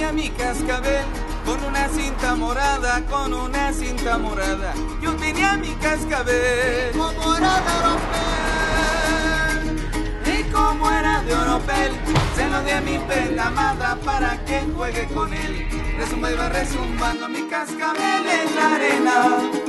tenía mi cascabel con una cinta morada, con una cinta morada. Yo tenía mi cascabel Como era de Oropel, y como era de Oropel, se lo di a mi prenda amada para que juegue con él. Resumba y va resumbando mi cascabel en la arena.